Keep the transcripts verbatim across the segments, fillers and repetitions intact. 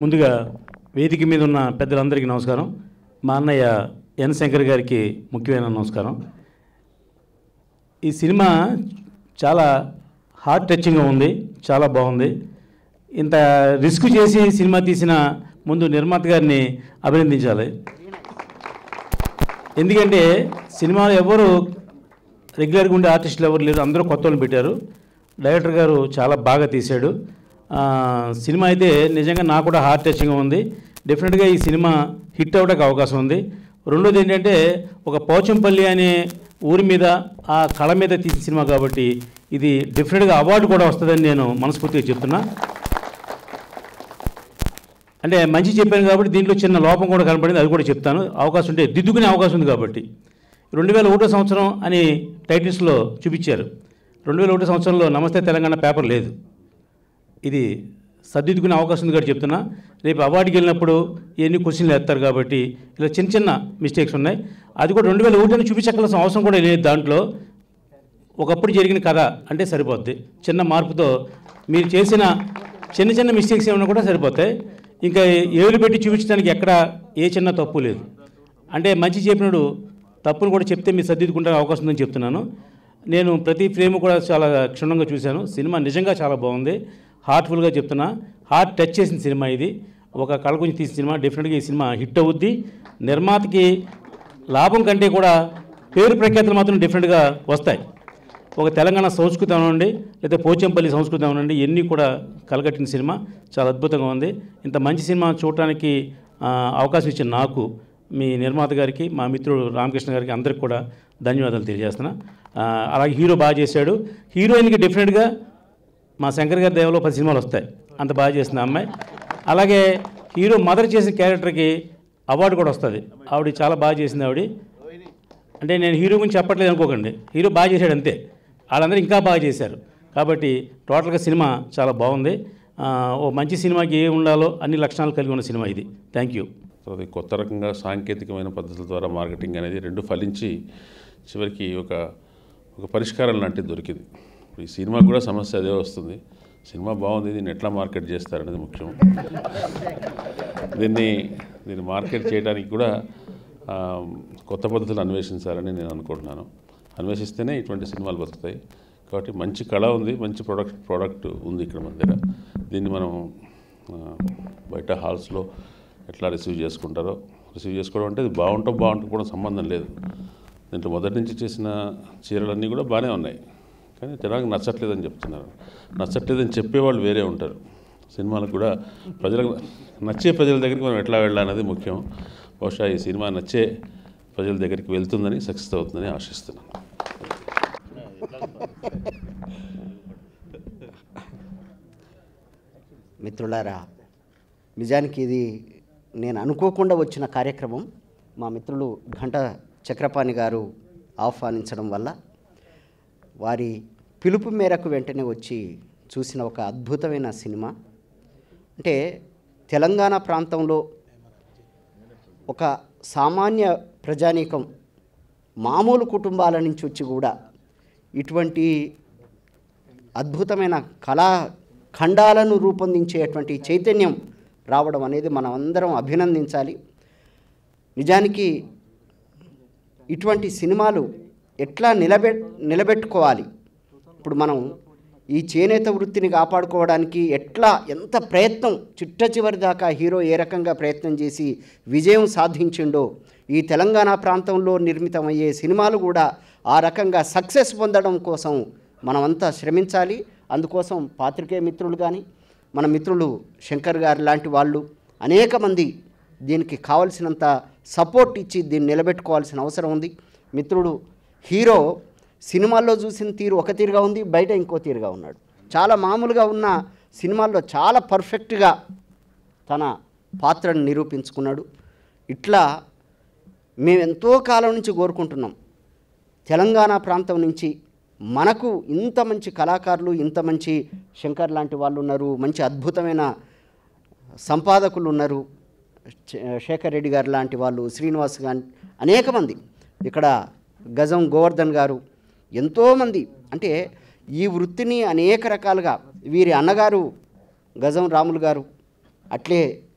ముందుగా వేదిక మీద ఉన్న పెద్దలందరికీ నమస్కారం. మా అన్నయ్య ఎన్ శంకర్ గారికి ముఖ్యమైన నమస్కారం. ఈ సినిమా చాలా హార్ట్ టచింగ్గా ఉంది, చాలా బాగుంది. ఇంత రిస్క్ చేసి సినిమా తీసిన ముందు నిర్మాత గారిని అభినందించాలి. ఎందుకంటే సినిమాలో ఎవరు రెగ్యులర్గా ఉండే ఆర్టిస్టులు ఎవరు లేరు, అందరూ కొత్త వాళ్ళని పెట్టారు. డైరెక్టర్ గారు చాలా బాగా తీశాడు. సినిమా అయితే నిజంగా నాకు కూడా హార్ట్ టచింగ్గా ఉంది. డెఫినెట్గా ఈ సినిమా హిట్ అవ్వడానికి అవకాశం ఉంది. రెండోది ఏంటంటే ఒక పోచంపల్లి అనే ఊరి మీద ఆ కళ మీద తీసిన సినిమా కాబట్టి ఇది డెఫినెట్గా అవార్డు కూడా వస్తుందని నేను మనస్ఫూర్తిగా చెప్తున్నా. అంటే మంచి చెప్పాను కాబట్టి దీంట్లో చిన్న లోపం కూడా కనపడింది, అది కూడా చెప్తాను. అవకాశం ఉంటే దిద్దుకునే అవకాశం ఉంది కాబట్టి. రెండు వేల ఒకటో సంవత్సరం అని టైటిల్స్లో చూపించారు. రెండు వేల ఒకటో సంవత్సరంలో నమస్తే తెలంగాణ పేపర్ లేదు. ఇది సర్దిద్దుకునే అవకాశం ఉంది కాబట్టి చెప్తున్నా. రేపు అవార్డుకి వెళ్ళినప్పుడు ఎన్ని క్వశ్చన్లు వేస్తారు కాబట్టి ఇలా చిన్న చిన్న మిస్టేక్స్ ఉన్నాయి. అది కూడా రెండు వేల ఒకటి చూపించగలసిన అవసరం కూడా లేదు. దాంట్లో ఒకప్పుడు జరిగిన కథ అంటే సరిపోద్ది. చిన్న మార్పుతో మీరు చేసిన చిన్న చిన్న మిస్టేక్స్ ఏమైనా కూడా సరిపోతాయి. ఇంకా ఏళ్ళు పెట్టి చూపించడానికి ఎక్కడ ఏ చిన్న తప్పు లేదు. అంటే మంచి చెప్పినప్పుడు తప్పును కూడా చెప్తే మీరు సర్దిద్దుకుంటే అవకాశం ఉందని చెప్తున్నాను. నేను ప్రతి ఫ్రేమ్ కూడా చాలా క్షుణ్ణంగా చూశాను. సినిమా నిజంగా చాలా బాగుంది. హార్ట్ఫుల్గా చెప్తున్నా, హార్ట్ టచ్ చేసిన సినిమా ఇది. ఒక కళ గురించి తీసిన సినిమా. డెఫినెట్గా ఈ సినిమా హిట్ అవుద్ది. నిర్మాతకి లాభం కంటే కూడా పేరు ప్రఖ్యాతులు మాత్రం డెఫినెట్గా వస్తాయి. ఒక తెలంగాణ సంస్కృతి అనండి, లేదా పోచంపల్లి సంస్కృతి అనండి, ఇవన్నీ కూడా కలగట్టిన సినిమా. చాలా అద్భుతంగా ఉంది. ఇంత మంచి సినిమా చూడటానికి అవకాశం ఇచ్చిన నాకు, మీ నిర్మాత గారికి, మా మిత్రుడు రామకృష్ణ గారికి అందరికి కూడా ధన్యవాదాలు తెలియజేస్తున్నా. అలాగే హీరో బాగా చేశాడు. హీరోయిన్కి డెఫినెట్గా మా శంకర్ గారి దేవలో పది సినిమాలు వస్తాయి, అంత బాగా చేసిన అమ్మాయి. అలాగే హీరో మదర్ చేసిన క్యారెక్టర్కి అవార్డు కూడా వస్తుంది. ఆవిడ చాలా బాగా చేసింది ఆవిడ. అంటే నేను హీరో గురించి చెప్పట్లేదు అనుకోకండి, హీరో బాగా చేశాడు అంతే. వాళ్ళందరూ ఇంకా బాగా చేశారు. కాబట్టి టోటల్గా సినిమా చాలా బాగుంది. ఓ మంచి సినిమాకి ఏ ఉండాలో అన్ని లక్షణాలు కలిగి ఉన్న సినిమా ఇది. Thank you. అది కొత్త రకంగా సాంకేతికమైన పద్ధతుల ద్వారా మార్కెటింగ్ అనేది రెండు ఫలించి చివరికి ఒక ఒక పరిష్కారం లాంటిది దొరికింది. ఈ సినిమా కూడా సమస్య అదే వస్తుంది. సినిమా బాగుంది, దీన్ని ఎట్లా మార్కెట్ చేస్తారనేది ముఖ్యం. దీన్ని దీన్ని మార్కెట్ చేయడానికి కూడా కొత్త పద్ధతులు అన్వేషించాలని నేను అనుకుంటున్నాను. అన్వేషిస్తేనే ఇటువంటి సినిమాలు బతుకుతాయి. కాబట్టి మంచి కళ ఉంది, మంచి ప్రోడక్ట్ ప్రోడక్ట్ ఉంది ఇక్కడ మన దగ్గర. దీన్ని మనం బయట హాల్స్లో ఎట్లా రిసీవ్ చేసుకుంటారో, రిసీవ్ చేసుకోవడం అంటే ఇది బాగుంటాం బాగుంటాం కూడా సంబంధం లేదు. దీంట్లో మొదటి నుంచి చేసిన చీరలన్నీ కూడా బాగానే ఉన్నాయి, కానీ జనానికి నచ్చట్లేదని చెప్తున్నారు. నచ్చట్లేదని చెప్పేవాళ్ళు వేరే ఉంటారు. సినిమాలకు కూడా ప్రజలకు నచ్చే ప్రజల దగ్గరికి మనం ఎట్లా వెళ్ళాలనేది ముఖ్యం. బహుశా ఈ సినిమా నచ్చే ప్రజల దగ్గరికి వెళ్తుందని, సక్సెస్ అవుతుందని ఆశిస్తున్నాను. మిత్రులారా, నిజానికి ఇది నేను అనుకోకుండా వచ్చిన కార్యక్రమం. మా మిత్రులు ఘంట చక్రపాణి గారు ఆహ్వానించడం వల్ల, వారి పిలుపు మేరకు వెంటనే వచ్చి చూసిన ఒక అద్భుతమైన సినిమా. అంటే తెలంగాణ ప్రాంతంలో ఒక సామాన్య ప్రజానీకం, మామూలు కుటుంబాల నుంచి వచ్చి కూడా ఇటువంటి అద్భుతమైన కళా ఖండాలను రూపొందించేటువంటి చైతన్యం రావడం అనేది మనం అందరం అభినందించాలి. నిజానికి ఇటువంటి సినిమాలు ఎట్లా నిలబె నిలబెట్టుకోవాలి, ఇప్పుడు మనం ఈ చేనేత వృత్తిని కాపాడుకోవడానికి ఎట్లా ఎంత ప్రయత్నం, చిట్ట చివరి దాకా హీరో ఏ రకంగా ప్రయత్నం చేసి విజయం సాధించిండో, ఈ తెలంగాణ ప్రాంతంలో నిర్మితమయ్యే సినిమాలు కూడా ఆ రకంగా సక్సెస్ పొందడం కోసం మనమంతా శ్రమించాలి. అందుకోసం పాత్రికేయ మిత్రులు కానీ, మన మిత్రులు శంకర్ గారు లాంటి వాళ్ళు అనేక మంది దీనికి కావలసినంత సపోర్ట్ ఇచ్చి దీన్ని నిలబెట్టుకోవాల్సిన అవసరం ఉంది. మిత్రుడు హీరో సినిమాల్లో చూసిన తీరు ఒక తీరుగా ఉంది, బయట ఇంకో తీరుగా ఉన్నాడు. చాలా మామూలుగా ఉన్న సినిమాల్లో చాలా పర్ఫెక్ట్గా తన పాత్రను నిరూపించుకున్నాడు. ఇట్లా మేము ఎంతో కాలం నుంచి కోరుకుంటున్నాం, తెలంగాణ ప్రాంతం నుంచి మనకు ఇంత మంచి కళాకారులు, ఇంత మంచి శంకర్ లాంటి వాళ్ళు ఉన్నారు, మంచి అద్భుతమైన సంపాదకులు ఉన్నారు, శేఖర్ రెడ్డి గారు లాంటి వాళ్ళు, శ్రీనివాస్ గారు, అనేక మంది, ఇక్కడ గజం గోవర్ధన్ గారు, ఎంతోమంది. అంటే ఈ వృత్తిని అనేక రకాలుగా వీరి అన్నగారు గజం రాములు గారు, అట్లే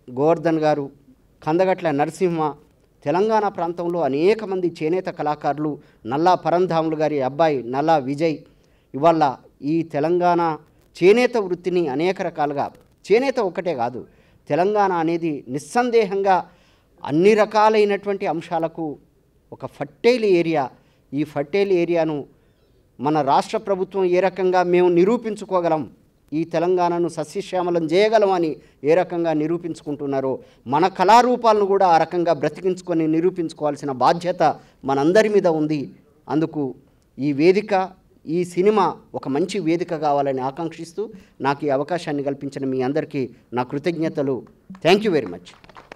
గోవర్ధన్ గారు, కందగట్ల నరసింహ, తెలంగాణ ప్రాంతంలో అనేక మంది చేనేత కళాకారులు, నల్లా పరంధాములు గారి అబ్బాయి నల్లా విజయ్ ఇవాళ ఈ తెలంగాణ చేనేత వృత్తిని అనేక రకాలుగా, చేనేత ఒకటే కాదు, తెలంగాణ అనేది నిస్సందేహంగా అన్ని రకాలైనటువంటి అంశాలకు ఒక ఫర్టైల్ ఏరియా. ఈ ఫర్టైల్ ఏరియాను మన రాష్ట్ర ప్రభుత్వం ఏ రకంగా మేము నిరూపించుకోగలం, ఈ తెలంగాణను సస్యశ్యామలం చేయగలమని ఏ రకంగా నిరూపించుకుంటున్నారో మన కళారూపాలను కూడా ఆ రకంగా బ్రతికించుకొని నిరూపించుకోవాల్సిన బాధ్యత మనందరి మీద ఉంది. అందుకు ఈ వేదిక, ఈ సినిమా ఒక మంచి వేదిక కావాలని ఆకాంక్షిస్తూ నాకు ఈ అవకాశాన్ని కల్పించిన మీ అందరికీ నా కృతజ్ఞతలు. Thank you very much.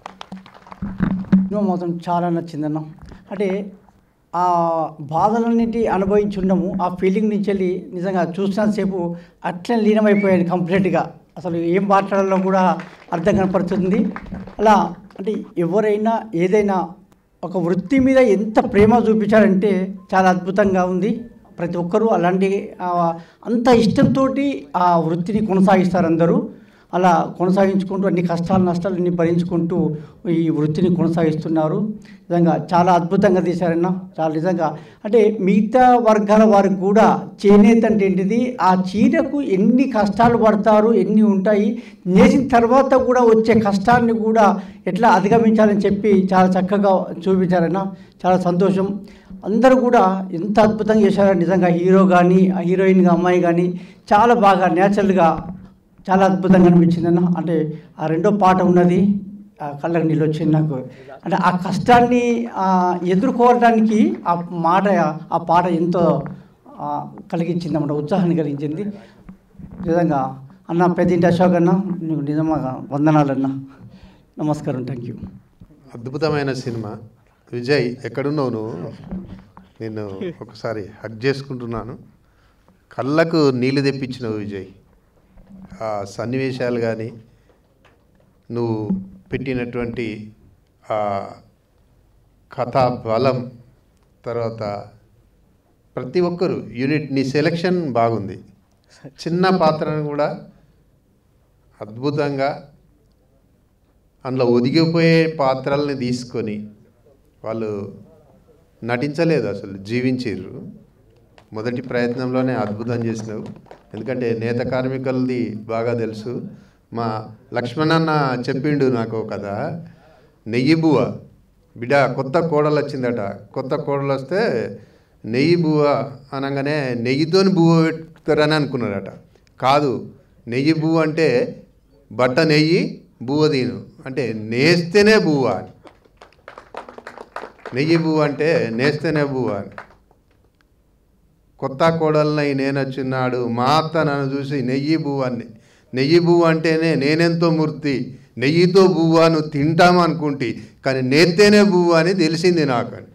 Cinema మొత్తం చాలా నచ్చిందన్న. అంటే ఆ బాధలన్నిటి అనుభవించున్నాము, ఆ ఫీలింగ్ నుంచి వెళ్ళి నిజంగా చూసినంతసేపు అట్లే లీనమైపోయాను కంప్లీట్గా. అసలు ఏం మాట్లాడాలో కూడా అర్థం కనపడుతుంది. అలా అంటే ఎవరైనా ఏదైనా ఒక వృత్తి మీద ఎంత ప్రేమ చూపించారంటే చాలా అద్భుతంగా ఉంది. ప్రతి ఒక్కరూ అలాంటి అంత ఇష్టంతో ఆ వృత్తిని కొనసాగిస్తారు అందరూ. అలా కొనసాగించుకుంటూ అన్ని కష్టాలు నష్టాలన్నీ భరించుకుంటూ ఈ వృత్తిని కొనసాగిస్తున్నారు. నిజంగా చాలా అద్భుతంగా తీశారన్న. చాలా నిజంగా అంటే మిగతా వర్గాల వారికి కూడా చేనేత అంటే ఏంటిది, ఆ చీరకు ఎన్ని కష్టాలు పడతారు, ఎన్ని ఉంటాయి, నేసిన తర్వాత కూడా వచ్చే కష్టాన్ని కూడా ఎట్లా అధిగమించాలని చెప్పి చాలా చక్కగా చూపించారన్న. చాలా సంతోషం. అందరూ కూడా ఎంత అద్భుతంగా చేశారని నిజంగా హీరో కానీ హీరోయిన్గా అమ్మాయి కానీ చాలా బాగా న్యాచురల్గా చాలా అద్భుతంగా అనిపించిందన్న. అంటే ఆ రెండో పాట ఉన్నది, ఆ కళ్ళకు నీళ్ళు వచ్చింది నాకు. అంటే ఆ కష్టాన్ని ఎదుర్కోవడానికి ఆ మాట, ఆ పాట ఎంతో కలిగించింది అన్నమాట, ఉత్సాహాన్ని కలిగించింది. నిజంగా అన్న పెద్దింటి అశోక్ అన్న నీకు నిజంగా వందనాలన్న. నమస్కారం. Thank you. అద్భుతమైన సినిమా. విజయ్ ఎక్కడున్నావు నువ్వు? నేను ఒకసారి హగ్ చేసుకుంటున్నాను. కళ్ళకు నీళ్ళు తెప్పించినావు విజయ్. ఆ సన్నివేశాలు కానీ నువ్వు పెట్టినటువంటి ఆ కథా బలం, తర్వాత ప్రతి ఒక్కరు యూనిట్, నీ సెలెక్షన్ బాగుంది. చిన్న పాత్రను కూడా అద్భుతంగా అందులో ఒదిగిపోయే పాత్రల్ని తీసుకొని వాళ్ళు నటించలేదు, అసలు జీవించారు. మొదటి ప్రయత్నంలోనే అద్భుతం చేసినావు. ఎందుకంటే నేత కార్మికులది బాగా తెలుసు. మా లక్ష్మణన్న చెప్పిండు నాకు కదా, నెయ్యి బువ్వ బిడ్డ కొత్త కోడలు వచ్చిందట. కొత్త కోడలు వస్తే నెయ్యి బువ్వ అనగానే నెయ్యితోని బువ్వ పెడతారని అనుకున్నారట. కాదు, నెయ్యి బువ్వ అంటే బట్ట నెయ్యి, బువ్వ దీను అంటే నేస్తేనే బువ్వ అని. నెయ్యి బువ్వ అంటే నేస్తేనే బువ్వ అని. కొత్త కోడలనై నేను వచ్చినాడు, మా అత్త నన్ను చూసి నెయ్యి బువ్వ అని. నెయ్యి బువ్వ అంటేనే నేనెంతో మూర్తి, నెయ్యితో బువ్వ నువ్వు తింటామనుకుంటే కానీ నేస్తేనే బువ్వ అని తెలిసింది నాకు అని.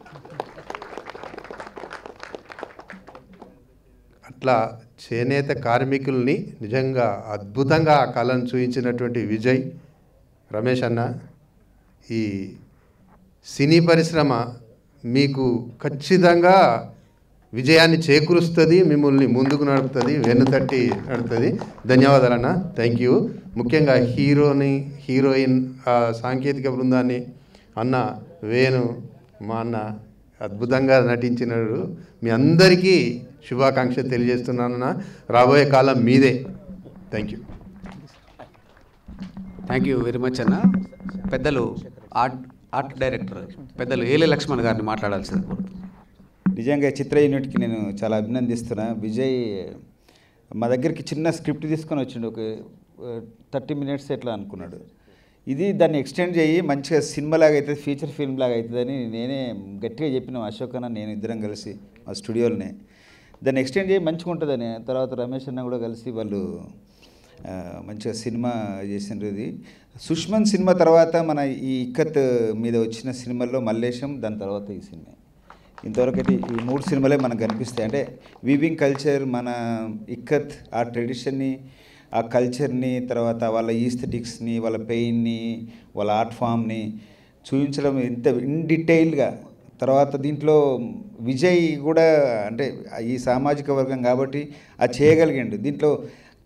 అట్లా చేనేత కార్మికుల్ని నిజంగా అద్భుతంగా ఆ కళను చూపించినటువంటి విజయ్, రమేష్ అన్న, ఈ సినీ పరిశ్రమ మీకు ఖచ్చితంగా విజయాన్ని చేకూరుస్తుంది, మిమ్మల్ని ముందుకు నడుపుతుంది, వెన్నుతట్టి నడుపుతుంది. ధన్యవాదాలన్న. Thank you. ముఖ్యంగా హీరోని, హీరోయిన్, సాంకేతిక బృందాన్ని, అన్న వేణు, మా అన్న అద్భుతంగా నటించినారు. మీ అందరికీ శుభాకాంక్షలు తెలియజేస్తున్నానన్న. రాబోయే కాలం మీదే. Thank you. Thank you very much అన్న. పెద్దలు ఆర్ట్ ఆర్ట్ డైరెక్టర్ పెద్దలు ఏలే లక్ష్మణ్ గారిని మాట్లాడాల్సింది. నిజంగా చిత్ర యూనిట్కి నేను చాలా అభినందిస్తున్నా. విజయ్ మా దగ్గరికి చిన్న స్క్రిప్ట్ తీసుకొని వచ్చిండు, ఒక థర్టీ మినిట్స్ ఎట్లా అనుకున్నాడు. ఇది దాన్ని ఎక్స్టెండ్ చేయి మంచిగా సినిమా లాగా అవుతుంది, ఫీచర్ ఫిల్మ్ లాగా అవుతుందని నేనే గట్టిగా చెప్పిన అశోక్ అన్న నేను ఇద్దరం కలిసి మా స్టూడియోలోనే దాన్ని ఎక్స్టెండ్ చేయి మంచిగా ఉంటుందని. తర్వాత రమేష్ అన్న కూడా కలిసి వాళ్ళు మంచిగా సినిమా చేసినారు. ఇది సుష్మన్ సినిమా తర్వాత మన ఈ ఇక్కత్ మీద వచ్చిన సినిమాల్లో మల్లేశం, దాని తర్వాత ఈ సినిమా, ఇంతవరకు అయితే ఈ మూడు సినిమాలే మనకు కనిపిస్తాయి. అంటే వీవింగ్ కల్చర్, మన ఇక్కత్ ఆ ట్రెడిషన్ని, ఆ కల్చర్ని, తర్వాత వాళ్ళ ఈస్థెటిక్స్ని, వాళ్ళ పెయిన్ని, వాళ్ళ ఆర్ట్ ఫామ్ని చూపించడం ఇంత ఇన్ డీటెయిల్గా. తర్వాత దీంట్లో విజయ్ కూడా అంటే ఈ సామాజిక వర్గం కాబట్టి అది చేయగలిగాడు. దీంట్లో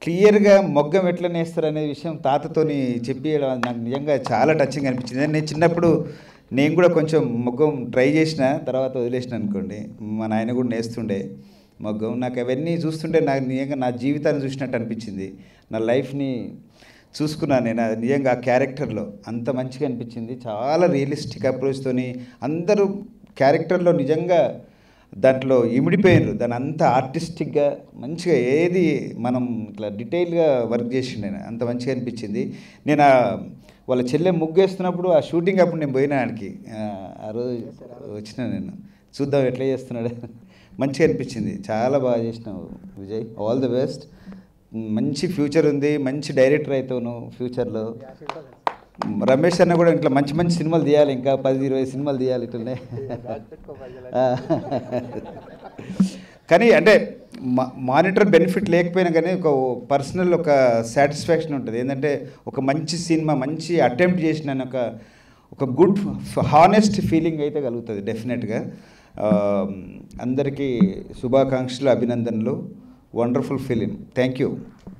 క్లియర్గా మొగ్గం ఎట్లా నేస్తారు అనే విషయం తాతతోని చెప్పియడం అది నాకు నిజంగా చాలా టచింగ్ అనిపించింది. నేను చిన్నప్పుడు నేను కూడా కొంచెం మొగ్గం ట్రై చేసిన, తర్వాత వదిలేసిన అనుకోండి. మా నాయన కూడా నేస్తుండే మొగ్గం. నాకు అవన్నీ చూస్తుంటే నాకు నిజంగా నా జీవితాన్ని చూసినట్టు అనిపించింది. నా లైఫ్ని చూసుకున్నాను నేను అది నిజంగా ఆ క్యారెక్టర్లో. అంత మంచిగా అనిపించింది. చాలా రియలిస్టిక్ అప్రోచ్తోని అందరూ క్యారెక్టర్లో నిజంగా దాంట్లో ఇమిడిపోయినారు. దాని అంత ఆర్టిస్టిక్గా మంచిగా ఏది మనం ఇట్లా డీటెయిల్గా వర్క్ చేసిండే అంత మంచిగా అనిపించింది. నేను వాళ్ళ చెల్లె ముగ్గేస్తున్నప్పుడు ఆ షూటింగ్ అప్పుడు నేను పోయినా ఆడికి. ఆ రోజు వచ్చిన నేను చూద్దాం ఎట్లా చేస్తున్నాడు. మంచిగా అనిపించింది. చాలా బాగా చేసినావు విజయ్. All the best. మంచి ఫ్యూచర్ ఉంది. మంచి డైరెక్టర్ అవుతావు నువ్వు ఫ్యూచర్లో. రమేష్ అన్న కూడా ఇట్లా మంచి మంచి సినిమాలు తీయాలి, ఇంకా పది ఇరవై సినిమాలు తీయాలి ఇట్లనే. కానీ అంటే మా మానిటర్ బెనిఫిట్ లేకపోయినా కానీ ఒక పర్సనల్ ఒక సాటిస్ఫాక్షన్ ఉంటుంది. ఏంటంటే ఒక మంచి సినిమా మంచి అటెంప్ట్ చేసిన ఒక ఒక గుడ్ హానెస్ట్ ఫీలింగ్ అయితే కలుగుతుంది డెఫినెట్గా. అందరికీ శుభాకాంక్షలు, అభినందనలు. Wonderful film. Thank you.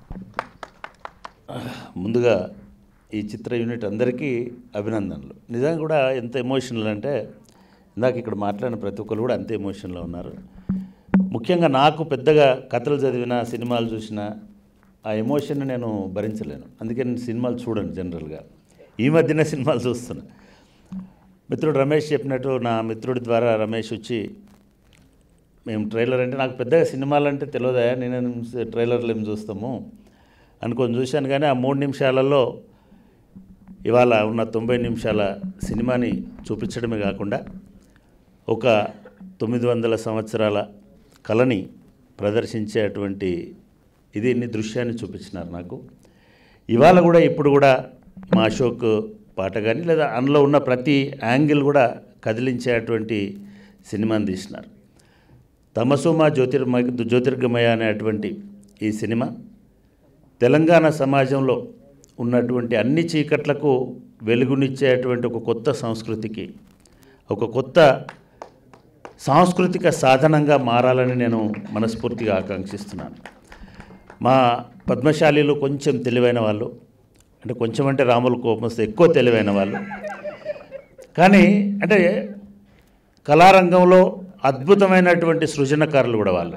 ముందుగా ఈ చిత్ర యూనిట్ అందరికీ అభినందనలు. నిజంగా కూడా ఎంత ఎమోషనల్ అంటే ఇందాక ఇక్కడ మాట్లాడిన ప్రతి ఒక్కరు కూడా అంతే ఎమోషన్లో ఉన్నారు. ముఖ్యంగా నాకు పెద్దగా కథలు చదివిన సినిమాలు చూసిన ఆ ఎమోషన్ నేను భరించలేను. అందుకే నేను సినిమాలు చూడను జనరల్గా. ఈ మధ్యనే సినిమాలు చూస్తున్నా. మిత్రుడు రమేష్ చెప్పినట్టు నా మిత్రుడి ద్వారా రమేష్ వచ్చి మేము ట్రైలర్ అంటే నాకు పెద్దగా సినిమాలు అంటే తెలియదా, నేను ట్రైలర్లు ఏం చూస్తాము అనుకొని చూశాను. కానీ ఆ మూడు నిమిషాలలో ఇవాళ ఉన్న తొంభై నిమిషాల సినిమాని చూపించడమే కాకుండా ఒక తొమ్మిది వందల సంవత్సరాల కళని ప్రదర్శించేటువంటి ఇది ఇన్ని దృశ్యాన్ని చూపించినారు నాకు. ఇవాళ కూడా ఇప్పుడు కూడా మా అశోక్ పాట కానీ లేదా అందులో ఉన్న ప్రతి యాంగిల్ కూడా కదిలించేటువంటి సినిమాని తీసినారు. తమసుమా జ్యోతిర్మయ జ్యోతిర్గమయ అనేటువంటి ఈ సినిమా తెలంగాణ సమాజంలో ఉన్నటువంటి అన్ని చీకట్లకు వెలుగునిచ్చేటువంటి ఒక కొత్త సంస్కృతికి ఒక కొత్త సాంస్కృతిక సాధనంగా మారాలని నేను మనస్ఫూర్తిగా ఆకాంక్షిస్తున్నాను. మా పద్మశాలీలు కొంచెం తెలివైన వాళ్ళు, అంటే కొంచెం అంటే రాముల కోపం వస్తే ఎక్కువ తెలివైన వాళ్ళు. కానీ అంటే కళారంగంలో అద్భుతమైనటువంటి సృజనకారులు కూడా వాళ్ళు.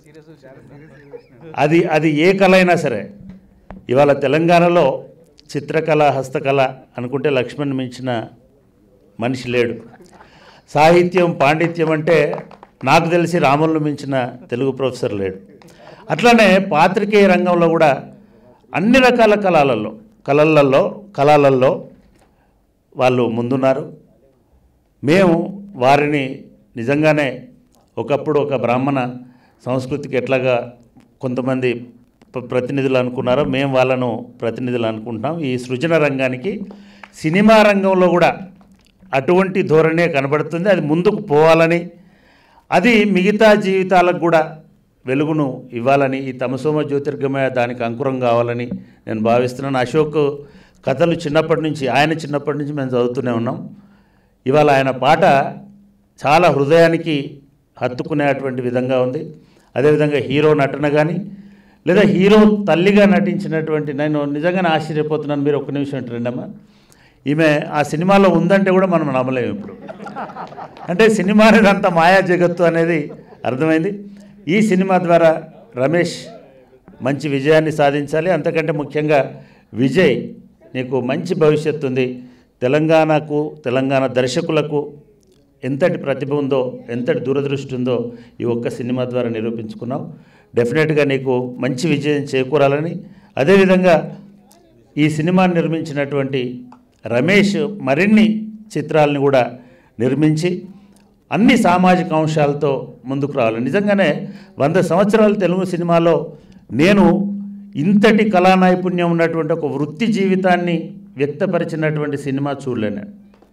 అది అది ఏ కళ అయినా సరే. ఇవాళ తెలంగాణలో చిత్రకళ హస్తకళ అనుకుంటే లక్ష్మణ్ మించిన మనిషి లేడు. సాహిత్యం పాండిత్యం అంటే నాకు తెలిసి రాములను మించిన తెలుగు ప్రొఫెసర్ లేడు. అట్లనే పాత్రికేయ రంగంలో కూడా అన్ని రకాల కళలలో కళలలో కళలలో వాళ్ళు ముందున్నారు. మేము వారిని నిజంగానే ఒకప్పుడు ఒక బ్రాహ్మణ సంస్కృతికి ఎట్లాగా కొంతమంది ప్రతినిధులు అనుకున్నారో మేము వాళ్ళను ప్రతినిధులు అనుకుంటున్నాం. ఈ సృజన రంగానికి సినిమా రంగంలో కూడా అటువంటి ధోరణే కనబడుతుంది. అది ముందుకు పోవాలని, అది మిగతా జీవితాలకు కూడా వెలుగును ఇవ్వాలని, ఈ తమసోమ జ్యోతిర్గమయ దానికి అంకురం కావాలని నేను భావిస్తున్నాను. అశోక్ కథలు చిన్నప్పటి నుంచి ఆయన చిన్నప్పటి నుంచి మేము చదువుతూనే ఉన్నాం. ఇవాళ ఆయన పాట చాలా హృదయానికి హత్తుకునేటువంటి విధంగా ఉంది. అదేవిధంగా హీరో నటన కానీ లేదా హీరో తల్లిగా నటించినటువంటి నేను నిజంగానే ఆశ్చర్యపోతున్నాను. మీరు ఒక్క నిమిషం రండమ్మా. ఈమె ఆ సినిమాలో ఉందంటే కూడా మనం నమ్మలేము ఇప్పుడు. అంటే సినిమా అనేది అంత మాయా జగత్తు అనేది అర్థమైంది. ఈ సినిమా ద్వారా రమేష్ మంచి విజయాన్ని సాధించాలి. అంతకంటే ముఖ్యంగా విజయ్, నీకు మంచి భవిష్యత్తు ఉంది. తెలంగాణకు తెలంగాణ దర్శకులకు ఎంతటి ప్రతిభ ఉందో, ఎంతటి దూరదృష్టి ఉందో ఈ ఒక్క సినిమా ద్వారా నిరూపించుకున్నావు. డెఫినెట్గా నీకు మంచి విజయం చేకూరాలని, అదేవిధంగా ఈ సినిమాని నిర్మించినటువంటి రమేష్ మరిన్ని చిత్రాలను కూడా నిర్మించి అన్ని సామాజిక అంశాలతో ముందుకు రావాలి. నిజంగానే వంద సంవత్సరాల తెలుగు సినిమాలో నేను ఇంతటి కళా నైపుణ్యం ఉన్నటువంటి ఒక వృత్తి జీవితాన్ని వ్యక్తపరిచినటువంటి సినిమా చూడలేను.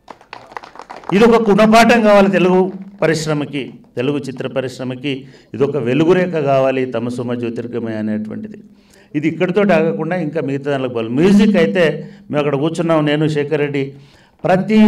ఇది ఒక గుణపాఠం కావాలి తెలుగు పరిశ్రమకి, తెలుగు చిత్ర పరిశ్రమకి ఇదొక వెలుగురేఖ కావాలి తమసుమ జ్యోతిర్గమయ అనేటువంటిది. ఇది ఇక్కడితో ఆగకుండా ఇంకా మిగతా దానికి పోవాలి. మ్యూజిక్ అయితే మేము అక్కడ కూర్చున్నాం, నేను శేఖర్ రెడ్డి, ప్రతి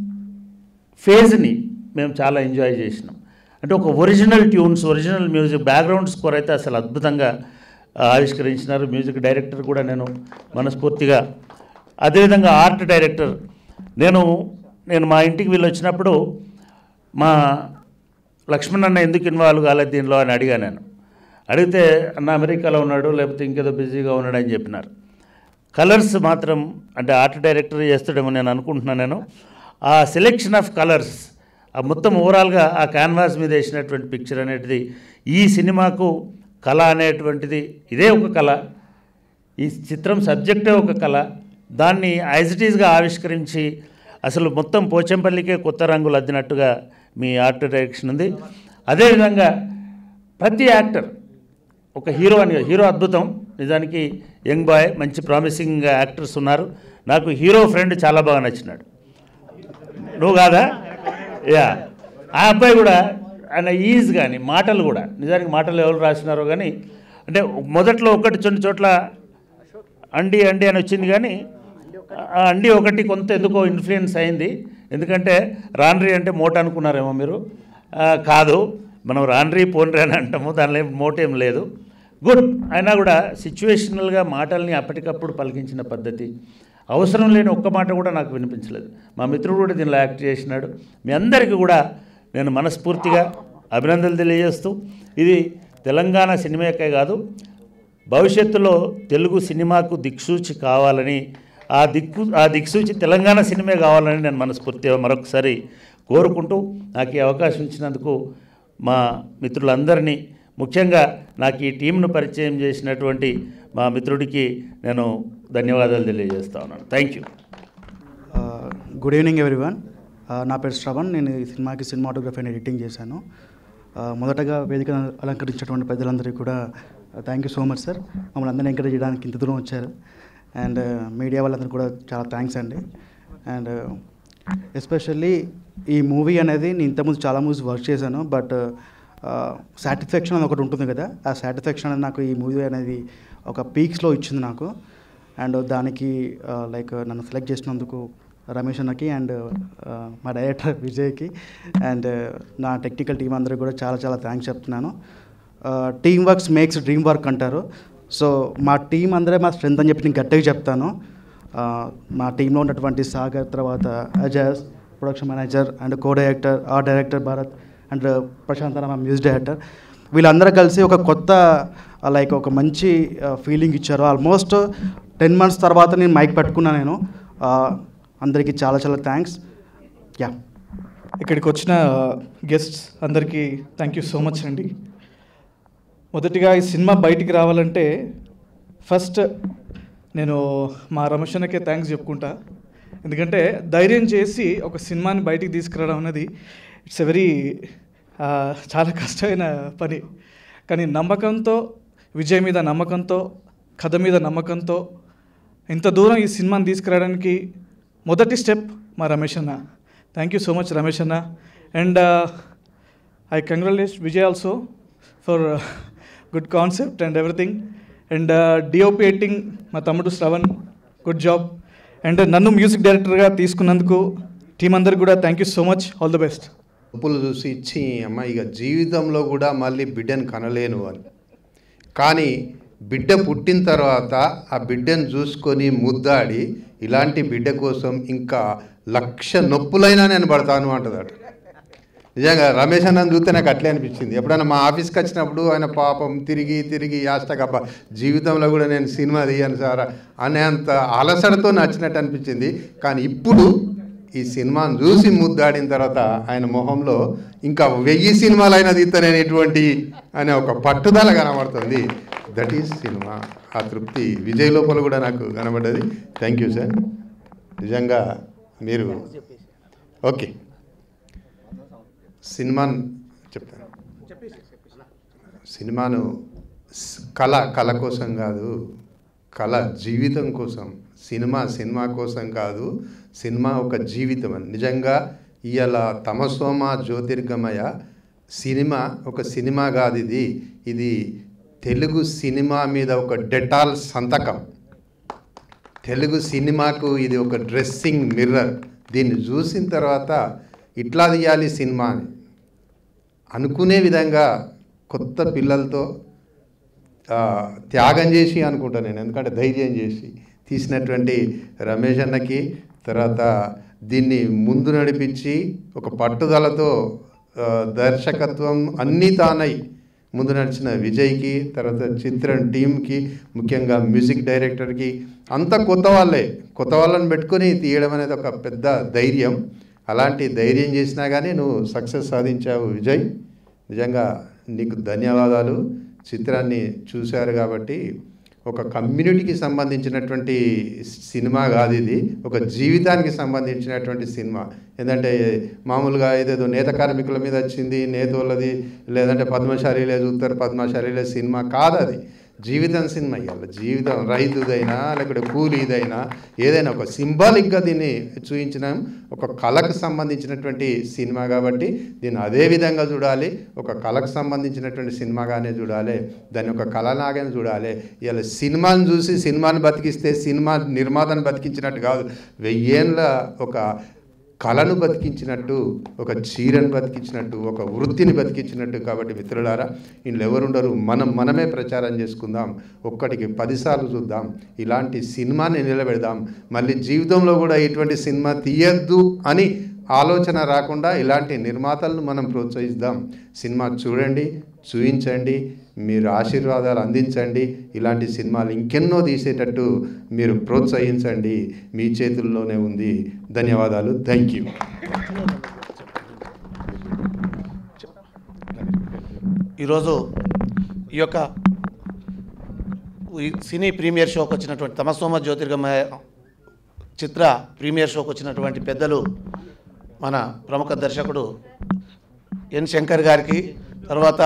ఫేజ్ని మేము చాలా ఎంజాయ్ చేసినాం. అంటే ఒక original tunes, original music, background score అయితే అసలు అద్భుతంగా ఆవిష్కరించినారు. మ్యూజిక్ డైరెక్టర్ కూడా నేను మనస్ఫూర్తిగా, అదేవిధంగా ఆర్ట్ డైరెక్టర్, నేను నేను మా ఇంటికి వీళ్ళు వచ్చినప్పుడు మా లక్ష్మణ్ అన్న ఎందుకు ఇన్వాల్వ్ కాలేదు దీనిలో అని అడిగాను. నేను అడిగితే అన్న అమెరికాలో ఉన్నాడు, లేకపోతే ఇంకేదో బిజీగా ఉన్నాడు అని చెప్పినారు. కలర్స్ మాత్రం అంటే ఆర్ట్ డైరెక్టర్ చేస్తాడేమో నేను అనుకుంటున్నాను. నేను ఆ సెలెక్షన్ ఆఫ్ కలర్స్, ఆ మొత్తం ఓవరాల్గా ఆ క్యాన్వాస్ మీద వేసినటువంటి పిక్చర్ అనేటిది ఈ సినిమాకు కళ అనేటువంటిది ఇదే ఒక కళ, ఈ చిత్రం సబ్జెక్టే ఒక కళ. దాన్ని యాజ్ ఇట్ ఈజ్గా ఆవిష్కరించి అసలు మొత్తం పోచంపల్లికే కొత్త రంగులు అద్దినట్టుగా మీ ఆర్ట్ డైరెక్షన్ ఉంది. అదేవిధంగా ప్రతి యాక్టర్ ఒక హీరో అని, హీరో అద్భుతం నిజానికి, యంగ్ బాయ్, మంచి ప్రామిసింగ్ యాక్టర్స్ ఉన్నారు. నాకు హీరో ఫ్రెండ్ చాలా బాగా నచ్చినాడు. నువ్వు కాదా? యా, ఆ అబ్బాయి కూడా ఆయన ఈజ్ కానీ మాటలు కూడా, నిజానికి మాటలు ఎవరు రాసినారో కానీ, అంటే మొదట్లో ఒకటి కొన్ని చోట్ల అండి అండి అని వచ్చింది కానీ ఆ అండి ఒకటి కొంత ఎందుకో ఇన్ఫ్లుయెన్స్ అయింది. ఎందుకంటే రాన్రీ అంటే మోట అనుకున్నారేమో మీరు, కాదు, మనం రాన్రీ పోన్రీ అని అంటాము, దానిలో మోటేం లేదు. గుడ్. అయినా కూడా సిచ్యువేషనల్గా మాటల్ని అప్పటికప్పుడు పలికించిన పద్ధతి, అవసరం లేని ఒక్క మాట కూడా నాకు వినిపించలేదు. మా మిత్రుడు కూడా దీనిలో యాక్ట్ చేసినాడు. మీ అందరికీ కూడా నేను మనస్ఫూర్తిగా అభినందనలు తెలియజేస్తూ, ఇది తెలంగాణ సినిమాకే కాదు, భవిష్యత్తులో తెలుగు సినిమాకు దిక్సూచి కావాలని, ఆ దిక్కు ఆ దిక్సూచి తెలంగాణ సినిమా కావాలని నేను మనస్ఫూర్తిగా మరొకసారి కోరుకుంటూ, నాకు ఈ అవకాశం ఇచ్చినందుకు మా మిత్రులందరినీ, ముఖ్యంగా నాకు ఈ టీంను పరిచయం చేసినటువంటి మా మిత్రుడికి నేను ధన్యవాదాలు తెలియజేస్తా ఉన్నాను. Thank you. Good evening everyone. నా పేరు శ్రవణ్. నేను ఈ సినిమాకి సినిమాటోగ్రఫీ అండ్ ఎడిటింగ్ చేశాను. మొదటగా వేదిక అలంకరించినటువంటి పెద్దలందరికీ కూడా thank you so much sir. మమ్మల్ని అందరినీ ఎంకరేజ్ చేయడానికి ఇంత దూరం వచ్చారు. అండ్ మీడియా వాళ్ళందరూ కూడా చాలా థ్యాంక్స్ అండి. అండ్ ఎస్పెషల్లీ ఈ మూవీ అనేది నేను ఇంతకుముందు చాలా మూవీస్ వర్క్ చేశాను, బట్ సాటిస్ఫాక్షన్ అని ఒకటి ఉంటుంది కదా, ఆ సాటిస్ఫాక్షన్ అనేది నాకు ఈ మూవీ అనేది ఒక పీక్స్లో ఇచ్చింది నాకు. అండ్ దానికి లైక్ నన్ను సెలెక్ట్ చేసినందుకు రమేష్ అన్నకి అండ్ మా డైరెక్టర్ విజయ్కి అండ్ నా టెక్నికల్ టీం అందరికీ కూడా చాలా చాలా థ్యాంక్స్ చెప్తున్నాను. Team works makes dream work అంటారు. సో మా టీం అందరే మా స్ట్రెంత్ అని చెప్పి నేను గట్టిగా చెప్తాను. మా టీంలో ఉన్నటువంటి సాగర్, తర్వాత Ajay production manager and co director, art director Bharat and Prashant అన్న మా మ్యూజిక్ డైరెక్టర్, వీళ్ళందరూ కలిసి ఒక కొత్త లైక్ ఒక మంచి ఫీలింగ్ ఇచ్చారు. ఆల్మోస్ట్ టెన్ మంత్స్ తర్వాత నేను మైక్ పట్టుకున్నా. నేను అందరికీ చాలా చాలా థ్యాంక్స్. యా, ఇక్కడికి వచ్చిన గెస్ట్స్ అందరికీ థ్యాంక్ యూ సో మచ్ అండి. మొదటిగా ఈ సినిమా బయటికి రావాలంటే ఫస్ట్ నేను మా రమేష్ అన్నకే థ్యాంక్స్ చెప్పుకుంటా. ఎందుకంటే ధైర్యం చేసి ఒక సినిమాని బయటికి తీసుకురావడం అనేది ఇట్స్ ఎ వెరీ చాలా కష్టమైన పని. కానీ నమ్మకంతో, విజయ్ మీద నమ్మకంతో, కథ మీద నమ్మకంతో ఇంత దూరం ఈ సినిమాని తీసుకురావడానికి మొదటి స్టెప్ మా రమేష్ అన్న. Thank you so much Ramesh అన్న. And I congratulate Vijay also for good concept and everything. And DOP editing మా తమ్ముడు శ్రవణ్, గుడ్ జాబ్. అండ్ నన్ను మ్యూజిక్ డైరెక్టర్గా తీసుకున్నందుకు టీం అందరికి కూడా thank you so much. All the best. ఉప్పులు చూసి ఇచ్చి అమ్మ ఇక జీవితంలో కూడా మళ్ళీ బిడ్డను కనలేను అని, కానీ బిడ్డ పుట్టిన తర్వాత ఆ బిడ్డను చూసుకొని ముద్దాడి ఇలాంటి బిడ్డ కోసం ఇంకా లక్ష నొప్పులైనా నేను పడతాను అంటదట. నిజంగా రమేష్ అన్నని చూస్తే నాకు అట్లే అనిపించింది. ఎప్పుడైనా మా ఆఫీస్కి వచ్చినప్పుడు ఆయన పాపం తిరిగి తిరిగి యాస్టకబ్బ జీవితంలో కూడా నేను సినిమా తీయను సార్ అనేంత అలసటతో నచ్చినట్టు అనిపించింది. కానీ ఇప్పుడు ఈ సినిమాను చూసి ముద్దాడిన తర్వాత ఆయన మొహంలో ఇంకా వెయ్యి సినిమాలు అయినా తీస్తానేటువంటి అనే ఒక పట్టుదల కనబడుతుంది. That is cinema. ఆ తృప్తి విజయ్ లోపల కూడా నాకు కనబడ్డది. Thank you sir. నిజంగా మీరు ఓకే సినిమాను చెప్తాను. సినిమాను కళ కళ కోసం కాదు, కళ జీవితం కోసం. సినిమా సినిమా కోసం కాదు, సినిమా ఒక జీవితం అని. నిజంగా ఇవాళ తమసోమ జ్యోతిర్గమయ సినిమా ఒక సినిమా కాదు, ఇది ఇది తెలుగు సినిమా మీద ఒక డెటాల్ సంతకం. తెలుగు సినిమాకు ఇది ఒక డ్రెస్సింగ్ మిర్రర్. దీన్ని చూసిన తర్వాత ఇట్లా తీయాలి సినిమా అని అనుకునే విధంగా కొత్త పిల్లలతో త్యాగం చేసి అనుకుంటాను నేను, ఎందుకంటే ధైర్యం చేసి తీసినటువంటి రమేష్ అన్నకి, తర్వాత దీన్ని ముందు నడిపించి ఒక పట్టుదలతో దర్శకత్వం అన్నీ తానై ముందు నడిచిన విజయ్కి, తర్వాత చిత్రం టీంకి, ముఖ్యంగా మ్యూజిక్ డైరెక్టర్కి, అంతా కొత్త వాళ్ళే, కొత్త వాళ్ళని పెట్టుకొని తీయడం అనేది ఒక పెద్ద ధైర్యం. అలాంటి ధైర్యం చేసినా కానీ నువ్వు సక్సెస్ సాధించావు విజయ్, నిజంగా నీకు ధన్యవాదాలు. చిత్రాన్ని చూశారు కాబట్టి ఒక కమ్యూనిటీకి సంబంధించినటువంటి సినిమా కాదు ఇది, ఒక జీవితానికి సంబంధించినటువంటి సినిమా. ఏంటంటే మామూలుగా ఏదేదో నేత కార్మికుల మీద వచ్చింది, నేతోళ్ళది, లేదంటే పద్మశాలిలే చూస్తారు, పద్మశాలిలే సినిమా కాదు అది, జీవితం సినిమా. ఇవాళ జీవితం రైతుదైనా లేకపోతే కూలీదైనా ఏదైనా ఒక సింబాలిక్గా దీన్ని చూపించినాం, ఒక కళకు సంబంధించినటువంటి సినిమా కాబట్టి దీన్ని అదే విధంగా చూడాలి, ఒక కళకు సంబంధించినటువంటి సినిమాగానే చూడాలి, దాన్ని ఒక కళలాగానే చూడాలి. ఇవాళ సినిమాని చూసి సినిమాని బతికిస్తే సినిమా నిర్మాతను బతికించినట్టు కాదు, వెయ్యేళ్ళ ఒక కళను బతికించినట్టు, ఒక చీరను బతికించినట్టు, ఒక వృత్తిని బతికించినట్టు. కాబట్టి మిత్రులారా, ఇంట్లో ఎవరుండరు, మనం మనమే ప్రచారం చేసుకుందాం, ఒక్కటికి పదిసార్లు చూద్దాం, ఇలాంటి సినిమాని నిలబెడదాం. మళ్ళీ జీవితంలో కూడా ఇటువంటి సినిమా తీయద్దు అని ఆలోచన రాకుండా ఇలాంటి నిర్మాతలను మనం ప్రోత్సహిద్దాం. సినిమా చూడండి, చూపించండి, మీరు ఆశీర్వాదాలు అందించండి, ఇలాంటి సినిమాలు ఇంకెన్నో తీసేటట్టు మీరు ప్రోత్సహించండి, మీ చేతుల్లోనే ఉంది. ధన్యవాదాలు. Thank you. ఈరోజు ఈ యొక్క సినీ ప్రీమియర్ షోకి వచ్చినటువంటి తమసోమ జ్యోతిర్గమయ చిత్ర ప్రీమియర్ షోకి వచ్చినటువంటి పెద్దలు, మన ప్రముఖ దర్శకుడు ఎన్ శంకర్ గారికి, తర్వాత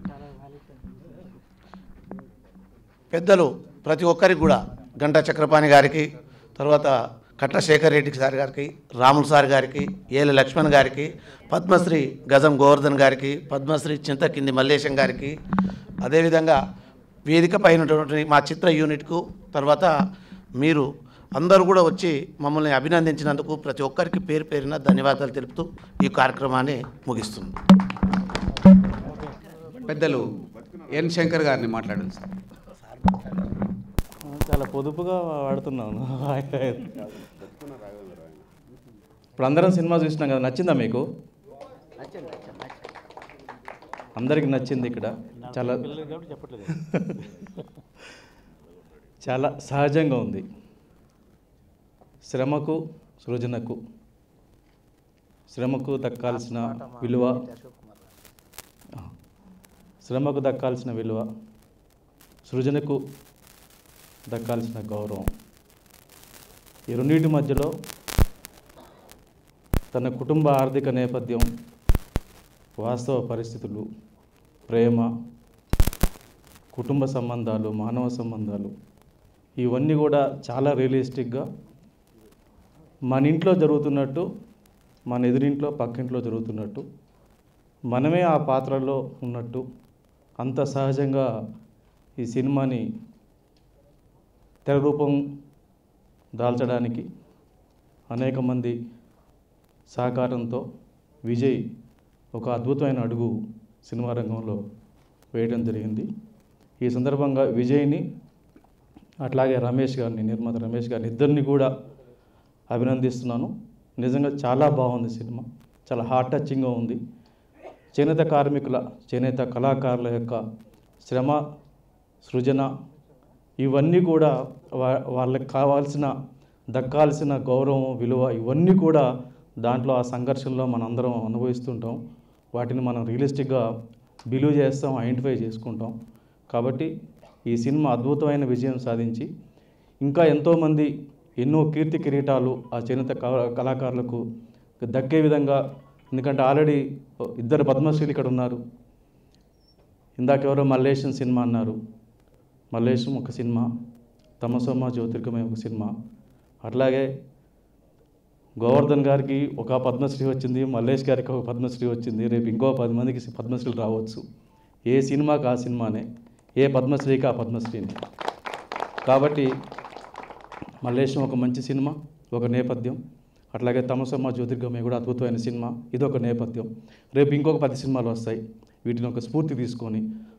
పెద్దలు ప్రతి ఒక్కరికి కూడా గంటా చక్రపాణి గారికి, తర్వాత కట్ల శేఖర్ రెడ్డి సార్ గారికి, రాములు సార్ గారికి, ఏల లక్ష్మణ్ గారికి, పద్మశ్రీ గజం గోవర్ధన్ గారికి, పద్మశ్రీ చింతకింది మల్లేశం గారికి, అదేవిధంగా వేదిక పైనటువంటి మా చిత్ర యూనిట్కు, తర్వాత మీరు అందరూ కూడా వచ్చి మమ్మల్ని అభినందించినందుకు ప్రతి ఒక్కరికి పేరు పేరున ధన్యవాదాలు తెలుపుతూ ఈ కార్యక్రమాన్ని ముగిస్తుంది. పెద్దలు ఎన్ శంకర్ గారిని మాట్లాడండి సార్. చాలా పొదుపుగా వాడుతున్నాను. ఇప్పుడు అందరం సినిమా చూసినాం కదా, నచ్చిందా మీకు? అందరికి నచ్చింది. ఇక్కడ చాలా చాలా సహజంగా ఉంది. శ్రమకు సృజనకు శ్రమకు దక్కాల్సిన విలువ శ్రమకు దక్కాల్సిన విలువ సృజనకు దక్కాల్సిన గౌరవం, ఈ రెండింటి మధ్యలో తన కుటుంబ ఆర్థిక నేపథ్యం, వాస్తవ పరిస్థితులు, ప్రేమ, కుటుంబ సంబంధాలు, మానవ సంబంధాలు, ఇవన్నీ కూడా చాలా రియలిస్టిక్గా మన ఇంట్లో జరుగుతున్నట్టు, మన ఎదురింట్లో పక్కింట్లో జరుగుతున్నట్టు, మనమే ఆ పాత్రలో ఉన్నట్టు అంత సహజంగా ఈ సినిమాని తెర రూపం దాల్చడానికి అనేక మంది సహకారంతో విజయ్ ఒక అద్భుతమైన అడుగు సినిమా రంగంలో వేయడం జరిగింది. ఈ సందర్భంగా విజయ్ని, అట్లాగే రమేష్ గారిని, నిర్మాత రమేష్ గారిని, ఇద్దరిని కూడా అభినందిస్తున్నాను. నిజంగా చాలా బాగుంది సినిమా, చాలా హార్ట్ టచింగ్గా ఉంది. చేనేత కార్మికుల, చేనేత కళాకారుల యొక్క శ్రమ, సృజన, ఇవన్నీ కూడా వా వాళ్ళకి కావాల్సిన, దక్కాల్సిన గౌరవం, విలువ, ఇవన్నీ కూడా దాంట్లో ఆ సంఘర్షణలో మనందరం అనుభవిస్తుంటాం. వాటిని మనం రియలిస్టిక్గా బిలీవ్ చేస్తాం, ఐడెంటిఫై చేసుకుంటాం. కాబట్టి ఈ సినిమా అద్భుతమైన విజయం సాధించి ఇంకా ఎంతోమంది ఎన్నో కీర్తి కిరీటాలు ఆ చేనేత కళాకారులకు దక్కే విధంగా, ఎందుకంటే ఆల్రెడీ ఇద్దరు పద్మశ్రీలు ఇక్కడ ఉన్నారు. ఇందాకెవరో మల్లేశం సినిమా అన్నారు, మల్లేశం ఒక సినిమా, తమసోమ జ్యోతిర్గమయ ఒక సినిమా, అట్లాగే గోవర్ధన్ గారికి ఒక పద్మశ్రీ వచ్చింది, మల్లేష్ గారికి ఒక పద్మశ్రీ వచ్చింది, రేపు ఇంకో పది మందికి పద్మశ్రీలు రావచ్చు. ఏ సినిమాకి ఆ సినిమానే, ఏ పద్మశ్రీకి ఆ పద్మశ్రీని. కాబట్టి మల్లేశం ఒక మంచి సినిమా, ఒక నేపథ్యం. అట్లాగే తమసోమ జ్యోతిర్గమయ కూడా అద్భుతమైన సినిమా, ఇది ఒక నేపథ్యం. రేపు ఇంకొక పది సినిమాలు వస్తాయి. వీటిని ఒక స్ఫూర్తి తీసుకొని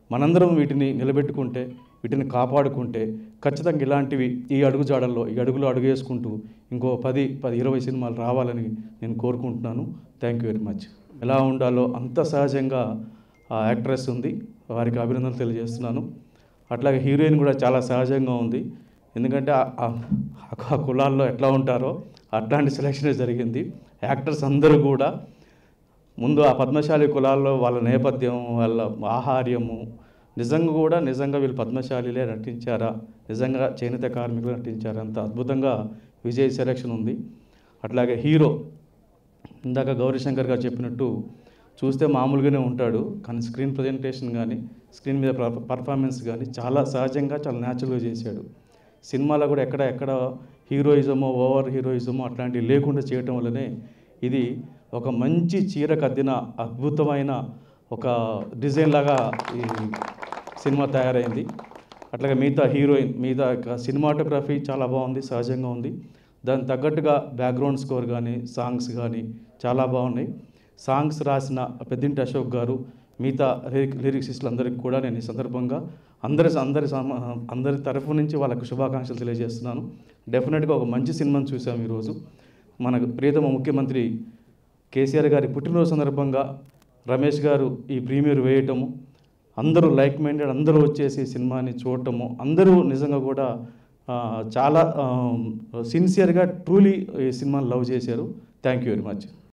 మనందరం వీటిని నిలబెట్టుకుంటే, వీటిని కాపాడుకుంటే ఖచ్చితంగా ఇలాంటివి ఈ అడుగుజాడల్లో ఈ అడుగులో అడుగు వేసుకుంటూ ఇంకో పది పది ఇరవై సినిమాలు రావాలని నేను కోరుకుంటున్నాను. Thank you very much. ఎలా ఉండాలో అంత సహజంగా ఆ యాక్ట్రెస్ ఉంది, వారికి అభినందనలు తెలియజేస్తున్నాను. అట్లాగే హీరోయిన్ కూడా చాలా సహజంగా ఉంది. ఎందుకంటే ఆ కులాల్లో ఎట్లా ఉంటారో అట్లాంటి సెలక్షనే జరిగింది. యాక్టర్స్ అందరూ కూడా ముందు ఆ పద్మశాలి కులాల్లో వాళ్ళ నేపథ్యం, వాళ్ళ ఆహార్యము నిజంగా కూడా నిజంగా వీళ్ళు పద్మశాలిలే నటించారా, నిజంగా చేనేత కార్మికులు నటించారా, అంత అద్భుతంగా విజయ్ సెలక్షన్ ఉంది. అట్లాగే హీరో ఇందాక గౌరీశంకర్ గారు చెప్పినట్టు చూస్తే మామూలుగానే ఉంటాడు, కానీ స్క్రీన్ ప్రజెంటేషన్ కానీ స్క్రీన్ మీద పర్ఫార్మెన్స్ కానీ చాలా సహజంగా చాలా న్యాచురల్గా చేశాడు. సినిమాలో కూడా ఎక్కడ ఎక్కడ హీరోయిజమో ఓవర్ హీరోయిజమో అట్లాంటివి లేకుండా చేయటం వల్లనే ఇది ఒక మంచి చీర కద్దిన అద్భుతమైన ఒక డిజైన్ లాగా ఈ సినిమా తయారైంది. అట్లాగే మిగతా హీరోయిన్ మిగతా సినిమాటోగ్రఫీ చాలా బాగుంది, సహజంగా ఉంది. దానికి తగ్గట్టుగా బ్యాక్గ్రౌండ్ స్కోర్ కానీ సాంగ్స్ కానీ చాలా బాగున్నాయి. సాంగ్స్ రాసిన పెద్దింటి అశోక్ గారు, మిగతా లిరిక్సిస్టులు అందరికీ కూడా నేను ఈ సందర్భంగా అందరి అందరి అందరి తరఫు నుంచి వాళ్ళకు శుభాకాంక్షలు తెలియజేస్తున్నాను. డెఫినెట్గా ఒక మంచి సినిమాను చూసాం ఈరోజు. మన ప్రియతమ ముఖ్యమంత్రి కేసీఆర్ గారి పుట్టినరోజు సందర్భంగా రమేష్ గారు ఈ ప్రీమియర్ వేయటము, అందరూ లైక్ మైండెడ్ అందరూ వచ్చేసి సినిమాని చూడటము, అందరూ నిజంగా కూడా చాలా సిన్సియర్గా ట్రూలీ ఈ సినిమాని లవ్ చేశారు. Thank you very much.